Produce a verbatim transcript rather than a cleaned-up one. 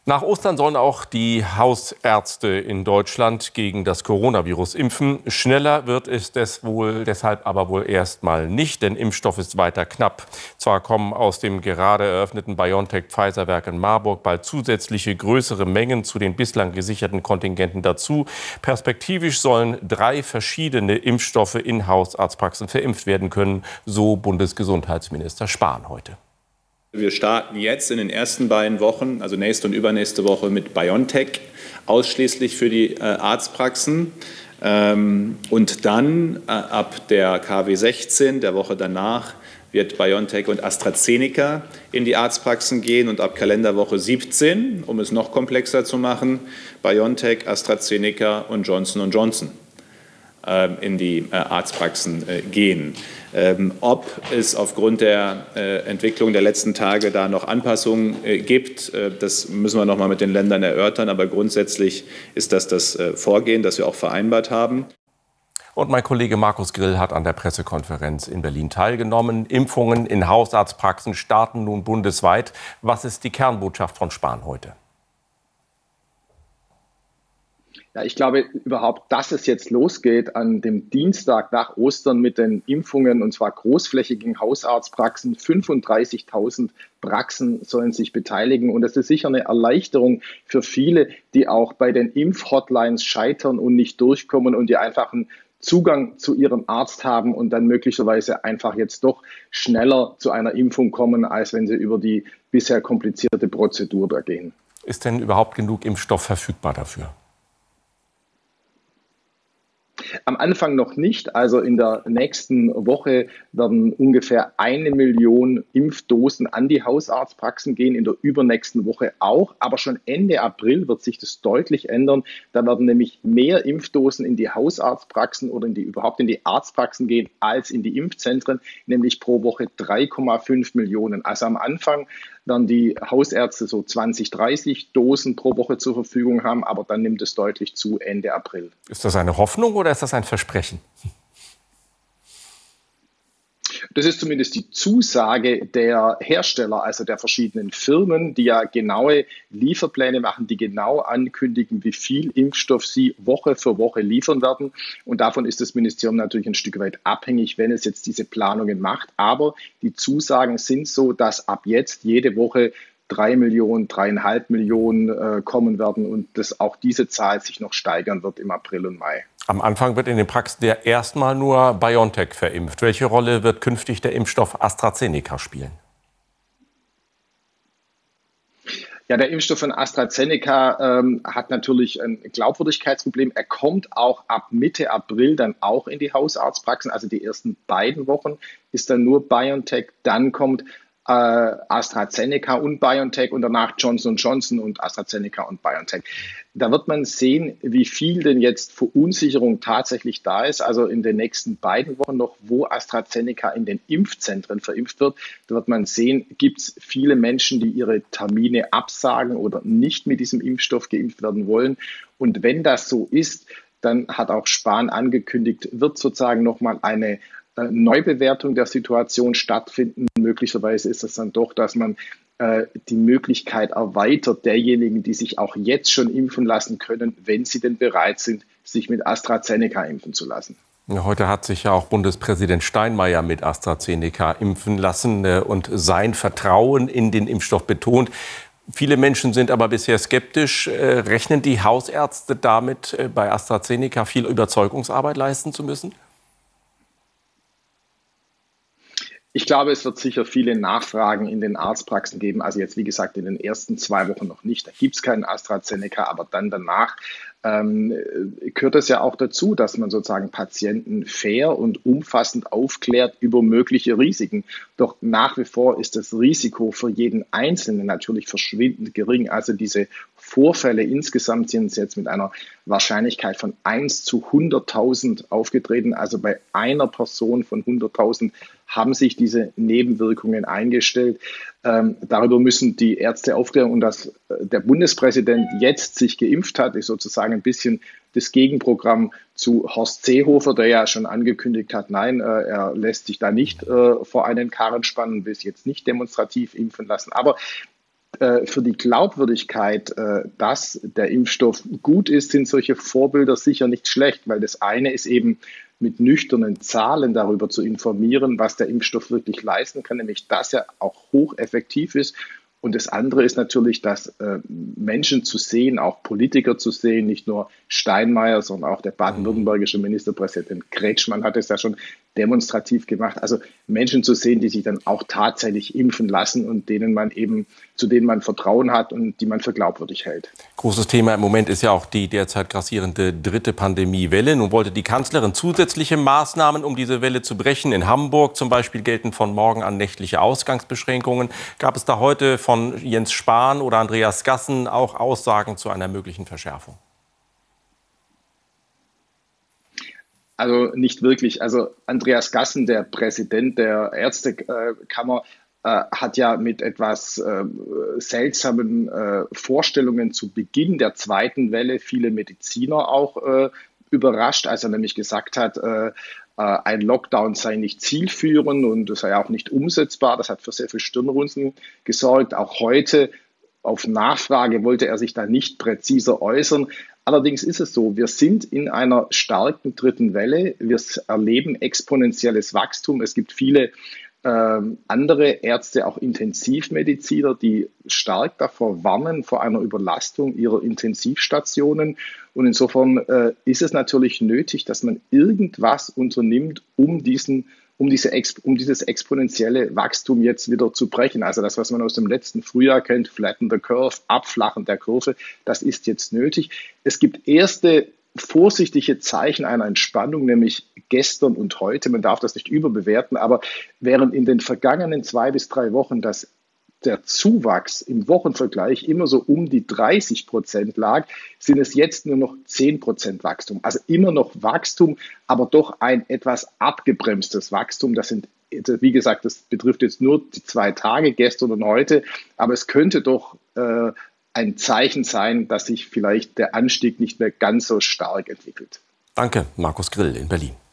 Nach Ostern sollen auch die Hausärzte in Deutschland gegen das Coronavirus impfen. Schneller wird es des wohl, deshalb aber wohl erst mal nicht, denn Impfstoff ist weiter knapp. Zwar kommen aus dem gerade eröffneten BioNTech-Pfizer-Werk in Marburg bald zusätzliche größere Mengen zu den bislang gesicherten Kontingenten dazu. Perspektivisch sollen drei verschiedene Impfstoffe in Hausarztpraxen verimpft werden können, so Bundesgesundheitsminister Spahn heute. Wir starten jetzt in den ersten beiden Wochen, also nächste und übernächste Woche, mit BioNTech, ausschließlich für die äh, Arztpraxen. Ähm, und dann äh, ab der K W sechzehn, der Woche danach, wird BioNTech und AstraZeneca in die Arztpraxen gehen. Und ab Kalenderwoche siebzehn, um es noch komplexer zu machen, BioNTech, AstraZeneca und Johnson und Johnson in die Arztpraxen gehen. Ob es aufgrund der Entwicklung der letzten Tage da noch Anpassungen gibt, das müssen wir noch mal mit den Ländern erörtern. Aber grundsätzlich ist das das Vorgehen, das wir auch vereinbart haben. Und mein Kollege Markus Grill hat an der Pressekonferenz in Berlin teilgenommen. Impfungen in Hausarztpraxen starten nun bundesweit. Was ist die Kernbotschaft von Spahn heute? Ja, ich glaube überhaupt, dass es jetzt losgeht an dem Dienstag nach Ostern mit den Impfungen, und zwar großflächigen Hausarztpraxen. fünfunddreißigtausend Praxen sollen sich beteiligen. Und das ist sicher eine Erleichterung für viele, die auch bei den Impfhotlines scheitern und nicht durchkommen und die einfach einen Zugang zu ihrem Arzt haben und dann möglicherweise einfach jetzt doch schneller zu einer Impfung kommen, als wenn sie über die bisher komplizierte Prozedur da gehen. Ist denn überhaupt genug Impfstoff verfügbar dafür? Am Anfang noch nicht. Also in der nächsten Woche werden ungefähr eine Million Impfdosen an die Hausarztpraxen gehen, in der übernächsten Woche auch. Aber schon Ende April wird sich das deutlich ändern. Da werden nämlich mehr Impfdosen in die Hausarztpraxen oder in die, überhaupt in die Arztpraxen gehen als in die Impfzentren, nämlich pro Woche drei Komma fünf Millionen. Also am Anfang werden die Hausärzte so zwanzig, dreißig Dosen pro Woche zur Verfügung haben, aber dann nimmt es deutlich zu Ende April. Ist das eine Hoffnung oder ist das ein Versprechen? Das ist zumindest die Zusage der Hersteller, also der verschiedenen Firmen, die ja genaue Lieferpläne machen, die genau ankündigen, wie viel Impfstoff sie Woche für Woche liefern werden. Und davon ist das Ministerium natürlich ein Stück weit abhängig, wenn es jetzt diese Planungen macht. Aber die Zusagen sind so, dass ab jetzt jede Woche drei Millionen, dreieinhalb Millionen äh, kommen werden und dass auch diese Zahl sich noch steigern wird im April und Mai. Am Anfang wird in den Praxen ja erstmal nur BioNTech verimpft. Welche Rolle wird künftig der Impfstoff AstraZeneca spielen? Ja, der Impfstoff von AstraZeneca ähm, hat natürlich ein Glaubwürdigkeitsproblem. Er kommt auch ab Mitte April dann auch in die Hausarztpraxen. Also die ersten beiden Wochen ist dann nur BioNTech, dann kommt äh, AstraZeneca und BioNTech und danach Johnson und Johnson und AstraZeneca und BioNTech. Da wird man sehen, wie viel denn jetzt Verunsicherung tatsächlich da ist. Also in den nächsten beiden Wochen noch, wo AstraZeneca in den Impfzentren verimpft wird. Da wird man sehen, gibt es viele Menschen, die ihre Termine absagen oder nicht mit diesem Impfstoff geimpft werden wollen. Und wenn das so ist, dann hat auch Spahn angekündigt, wird sozusagen nochmal eine äh, Neubewertung der Situation stattfinden. Möglicherweise ist es dann doch, dass man die Möglichkeit erweitert derjenigen, die sich auch jetzt schon impfen lassen können, wenn sie denn bereit sind, sich mit AstraZeneca impfen zu lassen. Heute hat sich ja auch Bundespräsident Steinmeier mit AstraZeneca impfen lassen und sein Vertrauen in den Impfstoff betont. Viele Menschen sind aber bisher skeptisch. Rechnen die Hausärzte damit, bei AstraZeneca viel Überzeugungsarbeit leisten zu müssen? Ich glaube, es wird sicher viele Nachfragen in den Arztpraxen geben. Also jetzt, wie gesagt, in den ersten zwei Wochen noch nicht. Da gibt es keinen AstraZeneca, aber dann danach ähm, gehört es ja auch dazu, dass man sozusagen Patienten fair und umfassend aufklärt über mögliche Risiken. Doch nach wie vor ist das Risiko für jeden Einzelnen natürlich verschwindend gering. Also diese Vorfälle insgesamt sind jetzt mit einer Wahrscheinlichkeit von eins zu hunderttausend aufgetreten. Also bei einer Person von hunderttausend haben sich diese Nebenwirkungen eingestellt. Ähm, darüber müssen die Ärzte aufklären. Und dass der Bundespräsident jetzt sich geimpft hat, ist sozusagen ein bisschen das Gegenprogramm zu Horst Seehofer, der ja schon angekündigt hat, nein, äh, er lässt sich da nicht äh, vor einen Karren spannen, will sich jetzt nicht demonstrativ impfen lassen. Aber Für die Glaubwürdigkeit, dass der Impfstoff gut ist, sind solche Vorbilder sicher nicht schlecht, weil das eine ist eben mit nüchternen Zahlen darüber zu informieren, was der Impfstoff wirklich leisten kann, nämlich dass er auch hocheffektiv ist. Und das andere ist natürlich, dass äh, Menschen zu sehen, auch Politiker zu sehen, nicht nur Steinmeier, sondern auch der baden-württembergische Ministerpräsident Kretschmann hat es ja schon demonstrativ gemacht. Also Menschen zu sehen, die sich dann auch tatsächlich impfen lassen und denen man eben, zu denen man Vertrauen hat und die man für glaubwürdig hält. Großes Thema im Moment ist ja auch die derzeit grassierende dritte Pandemiewelle. Nun wollte die Kanzlerin zusätzliche Maßnahmen, um diese Welle zu brechen. In Hamburg zum Beispiel gelten von morgen an nächtliche Ausgangsbeschränkungen. Gab es da heute von Jens Spahn oder Andreas Gassen auch Aussagen zu einer möglichen Verschärfung? Also nicht wirklich. Also Andreas Gassen, der Präsident der Ärztekammer, äh, hat ja mit etwas äh, seltsamen äh, Vorstellungen zu Beginn der zweiten Welle viele Mediziner auch äh, überrascht, als er nämlich gesagt hat, äh, ein Lockdown sei nicht zielführend und es sei auch nicht umsetzbar. Das hat für sehr viel Stirnrunzeln gesorgt. Auch heute auf Nachfrage wollte er sich da nicht präziser äußern. Allerdings ist es so, wir sind in einer starken dritten Welle. Wir erleben exponentielles Wachstum. Es gibt viele äh, andere Ärzte, auch Intensivmediziner, die stark davor warnen, vor einer Überlastung ihrer Intensivstationen. Und insofern äh, ist es natürlich nötig, dass man irgendwas unternimmt, um diesen um, diese, um dieses exponentielle Wachstum jetzt wieder zu brechen. Also das, was man aus dem letzten Frühjahr kennt, flatten the curve, abflachen der Kurve, das ist jetzt nötig. Es gibt erste vorsichtige Zeichen einer Entspannung, nämlich gestern und heute. Man darf das nicht überbewerten, aber während in den vergangenen zwei bis drei Wochen das der Zuwachs im Wochenvergleich immer so um die dreißig Prozent lag, sind es jetzt nur noch zehn Prozent Wachstum. Also immer noch Wachstum, aber doch ein etwas abgebremstes Wachstum. Das sind, wie gesagt, das betrifft jetzt nur die zwei Tage, gestern und heute, aber es könnte doch äh, ein Zeichen sein, dass sich vielleicht der Anstieg nicht mehr ganz so stark entwickelt. Danke, Markus Grill in Berlin.